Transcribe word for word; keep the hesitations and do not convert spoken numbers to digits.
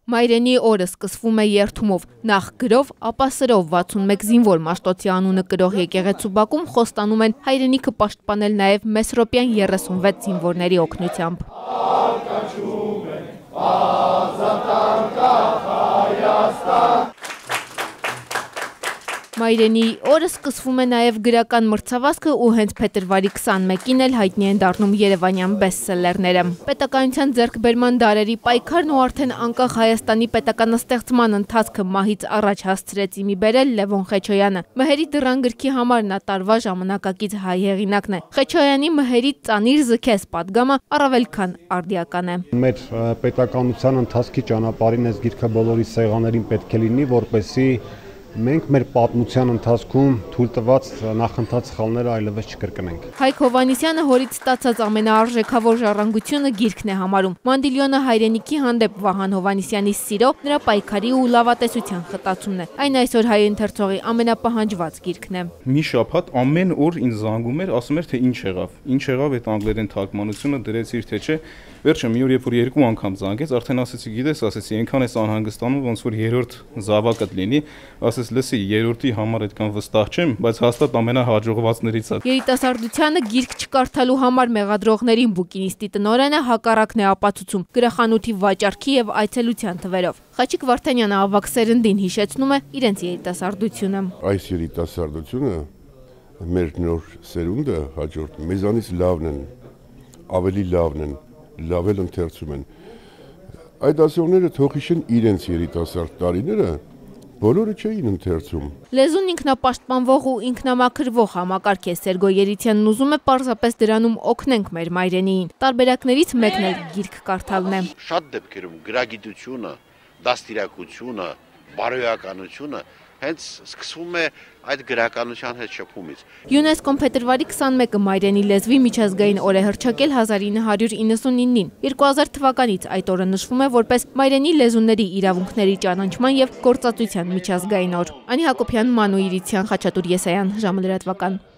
Մայրենի օրը սկսվում է երթումով, նախ գրով, ապա սրով վաթսունմեկ զինվոր Մաշտոցի անունը կրող եկեղեցու բակում խոստանում են հայրենիքը պաշտպանել նաև մեսրոպյան երեսունվեց զինվորների օգնությամբ։ Մայրենի օրը սկսվում է նաև գրական մրցավազքը ու հենց փետրվարի քսանմեկին էլ հայտնի են դառնում երևանյան բեսթսելերները։ Պետականության ձեռքբերման դարերի պայքարն ու արդեն անկախ Հայաստանի պետականաստեղծման ընթացքը մահից առաջ հասցրեց իմի բերել Լևոն Խեչոյանը։ Մհերի դռան գրքի համար նա տարվա ժամանակակից հայ հեղինակն է։ Խեչոյանի Մհերի ծանիր զքես պատգամը առավել քան արդիական է։ Մեր պետականության ընթացքի ճանապարհին այս գիրքը բոլորի սեղաներին պետք է լինի, որպեսզի մենք մեր պատմության ընթացքում թույլ տված նախընթաց սխալները այլևս չկրկնենք։ Հայկ Հովհաննիսյանը հորից ստացած ամենաարժեքավոր ժառանգությունը գիրքն է համարում։ Մանդիլյոնը հայրենիքի հանդեպ Վահան Հովհաննիսյանի սիրո, նրա պայքարի ու լավատեսության խտացումն է։ Այն այսօր հայ ընթերցողի ամենապահանջված գիրքն է։ Մի շաբաթ ամեն օր ինձ զանգում էր, ասում էր թե ինչ եղավ։ Ինչ եղավ այդ անգլերեն թարգմանությունը դրեցիր թե չէ։ Վերջը մի օր երբ որ երկու անգամ զանգեց, արդեն ասեցի, գիտես, ասեցի, այնքան էս անհանգստանում, ոնց որ երրորդ զավակդ լինի, ասես լսի, երրորդի համար այդքան վստահ չեմ, բայց հաստատ ամենահաջողվածներից է։ Երիտասարդությանը գիրք չկարդալու համար մեղադրողներին բուկինիստի տնօրենը հակառակն է ապացուցում գրախանութի վաճառքի եւ այցելության թվերով։ Խաչիկ Վարդանյանը ավագ սերնդին հիշեցնում է իրենց երիտասարդությունը։ Այս երիտասարդությունը մեր նոր սերունդը հաջորդ մեզանից լավն են, ավելի լավն են, լավ էլ ընթերցում են։ Այդ ասողները թող հիշեն իրենց երիտասարդ տարիները, բոլորը չէին ընթերցում։ Լեզուն ինքնապաշտպանվող ու ինքնամաքրվող համակարգ է, Սերգո Երիցյանն ուզում է պարզապես դրանում օգնենք մեր մայրենիին։ Տարբերակներից մեկն էլ գիրք կարդալն է։ Շատ դեպքերում գրագիտությունը, դաստիարակությունը, բարոյականությունը հենց սկսվում է այդ գրականության հետ շփումից։ ՅՈՒՆԵՍԿՕ-ն փետրվարի քսանմեկը մայրենի լեզվի միջազգային օր է հռչակել հազար ինը հարյուր իննսունինին։ երկու հազար թվականից այդ օրը նշվում է որպես մայրենի լեզուների իրավունքների ճանաչման եւ գործածության միջազգային օր։ Անի Հակոբյան, Մանու Իրիցյան, Խաչատուր Եսայան, ժամը լրատվական։